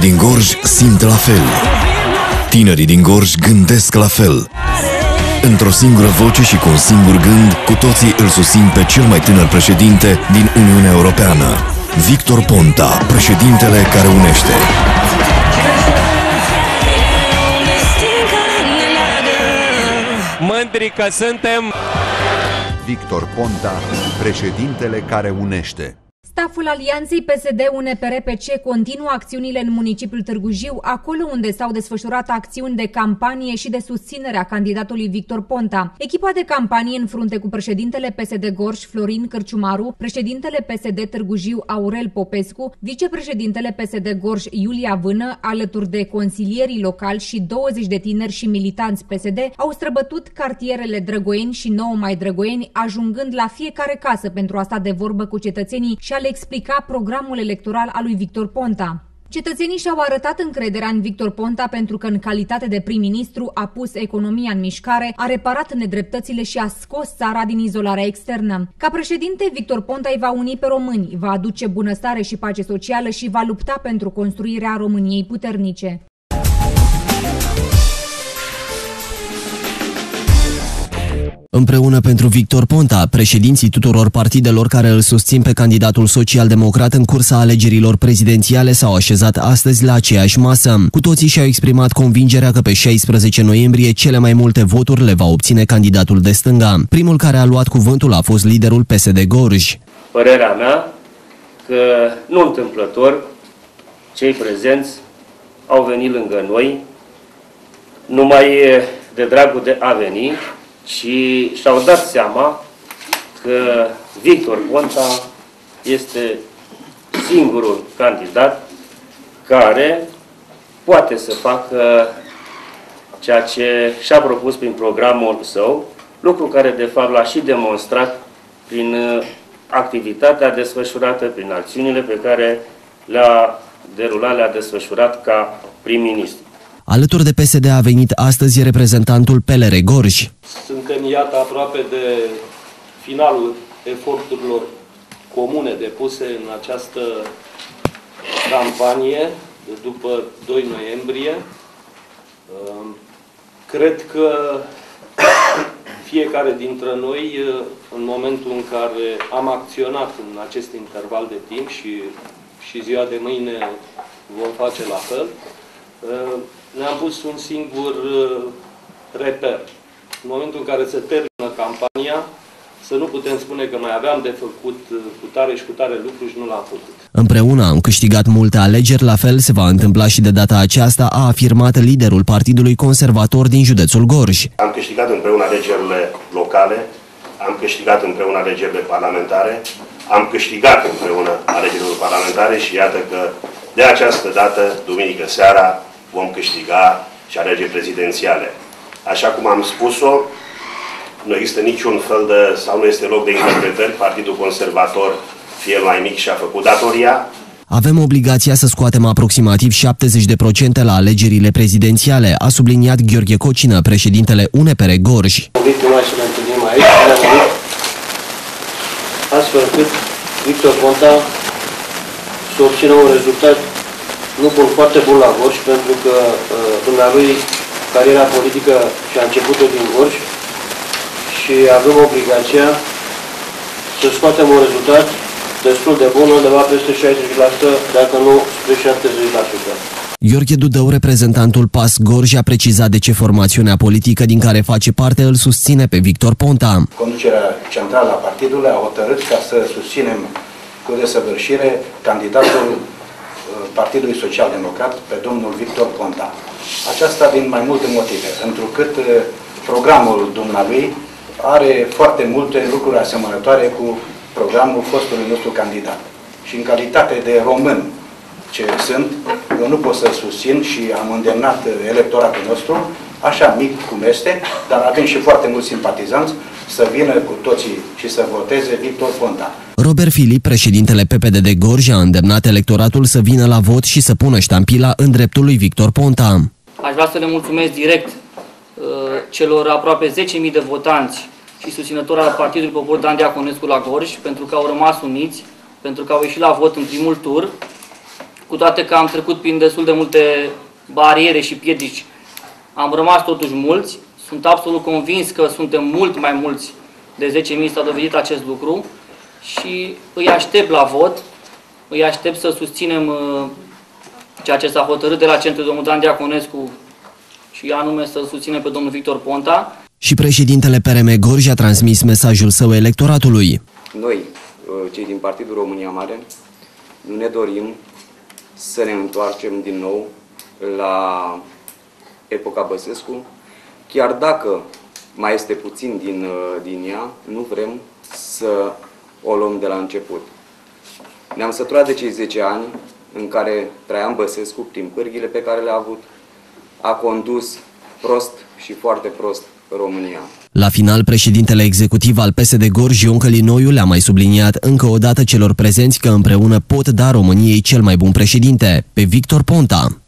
din Gorj simt la fel. Tinerii din Gorj gândesc la fel. Într-o singură voce și cu un singur gând, cu toții îl susțin pe cel mai tânăr președinte din Uniunea Europeană, Victor Ponta, președintele care unește. Mândri că suntem! Victor Ponta, președintele care unește. Staful Alianței PSD-UNPR-PC continuă acțiunile în municipiul Târgu Jiu, acolo unde s-au desfășurat acțiuni de campanie și de susținere a candidatului Victor Ponta. Echipa de campanie în frunte cu președintele PSD Gorj, Florin Cărciumaru, președintele PSD Târgu Jiu, Aurel Popescu, vicepreședintele PSD Gorj, Iulia Vână, alături de consilierii locali și 20 de tineri și militanți PSD, au străbătut cartierele Drăgoieni și Nou Mai Drăgoieni, ajungând la fiecare casă pentru a sta de vorbă cu cetățenii și a le explica programul electoral al lui Victor Ponta. Cetățenii și-au arătat încrederea în Victor Ponta pentru că în calitate de prim-ministru a pus economia în mișcare, a reparat nedreptățile și a scos țara din izolarea externă. Ca președinte, Victor Ponta îi va uni pe români, va aduce bunăstare și pace socială și va lupta pentru construirea României puternice. Împreună pentru Victor Ponta, președinții tuturor partidelor care îl susțin pe candidatul social-democrat în cursa alegerilor prezidențiale s-au așezat astăzi la aceeași masă. Cu toții și-au exprimat convingerea că pe 16 noiembrie cele mai multe voturi le va obține candidatul de stânga. Primul care a luat cuvântul a fost liderul PSD Gorj. Părerea mea că nu întâmplător cei prezenți au venit lângă noi numai de dragul de a veni, și și-au dat seama că Victor Ponta este singurul candidat care poate să facă ceea ce și-a propus prin programul său, lucru care de fapt l-a și demonstrat prin activitatea desfășurată, prin acțiunile pe care le-a derulat, le-a desfășurat ca prim-ministru. Alături de PSD a venit astăzi reprezentantul PLR Gorj. Suntem, iată, aproape de finalul eforturilor comune depuse în această campanie de după 2 noiembrie. Cred că fiecare dintre noi, în momentul în care am acționat în acest interval de timp și ziua de mâine vom face la fel, ne-am pus un singur reper. În momentul în care se termină campania, să nu putem spune că mai aveam de făcut cu tare și cu tare lucruri și nu l-am făcut. Împreună am câștigat multe alegeri, la fel se va întâmpla și de data aceasta, a afirmat liderul Partidului Conservator din județul Gorj. Am câștigat împreună alegerile locale, am câștigat împreună alegerile parlamentare, am câștigat împreună alegerile parlamentare și iată că de această dată, duminică seara, vom câștiga și alegeri prezidențiale. Așa cum am spus-o, nu există niciun fel de, sau nu este loc de interpretări. Partidul Conservator, fie el mai mic, și-a făcut datoria. Avem obligația să scoatem aproximativ 70% la alegerile prezidențiale, a subliniat Gheorghe Cocină, președintele UNPR Gorj. Noi să ne întâlnim aici, astfel încât Victor Ponta să obțină un rezultat nu bun, foarte bun la Gorj, pentru că dumnealui cariera politică și-a început-o din Gorj și avem obligația să scoatem un rezultat destul de bun, undeva peste 60%, dacă nu spre 70%. Gheorghe Dudău, reprezentantul PAS Gorj, a precizat de ce formațiunea politică din care face parte îl susține pe Victor Ponta. Conducerea centrală a partidului a hotărât ca să susținem cu desăvârșire candidatul Partidului Social-Democrat pe domnul Victor Ponta. Aceasta din mai multe motive, întrucât programul dumnealui are foarte multe lucruri asemănătoare cu programul fostului nostru candidat. Și în calitate de român ce sunt, eu nu pot să susțin și am îndemnat electoratul nostru, așa mic cum este, dar avem și foarte mulți simpatizanți, să vină cu toții și să voteze Victor Ponta. Robert Filip, președintele PPD de Gorj, a îndemnat electoratul să vină la vot și să pună ștampila în dreptul lui Victor Ponta. Aș vrea să le mulțumesc direct celor aproape 10.000 de votanți și susținători al Partidului Popor Dan Diaconescu la Gorj, pentru că au rămas uniți, pentru că au ieșit la vot în primul tur, cu cu toate că am trecut prin destul de multe bariere și piedici, am rămas totuși mulți. Sunt absolut convins că suntem mult mai mulți de 10.000, s-a dovedit acest lucru și îi aștept la vot, îi aștept să susținem ceea ce s-a hotărât de la Centrul domnul Dan Diaconescu și anume să susținem pe domnul Victor Ponta. Și președintele PRM Gorj a transmis mesajul său electoratului. Noi, cei din Partidul România Mare, nu ne dorim să ne întoarcem din nou la epoca Băsescu, chiar dacă mai este puțin din ea, nu vrem să o luăm de la început. Ne-am săturat de cei 10 ani în care Traian Băsescu, prin pârghile pe care le-a avut, a condus prost și foarte prost România. La final, președintele executiv al PSD Gorj, Ion Călinoiu, le-a mai subliniat încă o dată celor prezenți că împreună pot da României cel mai bun președinte, pe Victor Ponta.